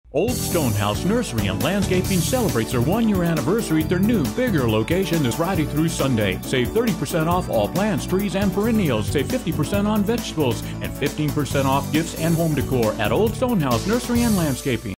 Old Stonehouse Nursery and Landscaping celebrates their one-year anniversary at their new, bigger location this Friday through Sunday. Save 30% off all plants, trees, and perennials. Save 50% on vegetables and 15% off gifts and home decor at Old Stonehouse Nursery and Landscaping.